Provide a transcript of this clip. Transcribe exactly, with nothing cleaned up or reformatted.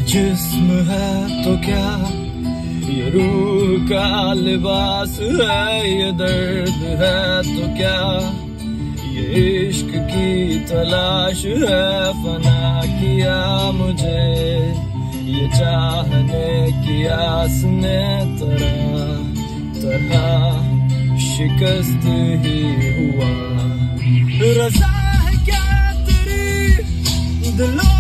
जिस्म है तो क्या, ये रूह का लिबास है, ये दर्द है तो क्या, ये इश्क की तलाश है। फना किया मुझे ये चाहने की आस ने, तरह तरह शिकस्त ही हुआ। रज़ा है क्या तेरी दिलों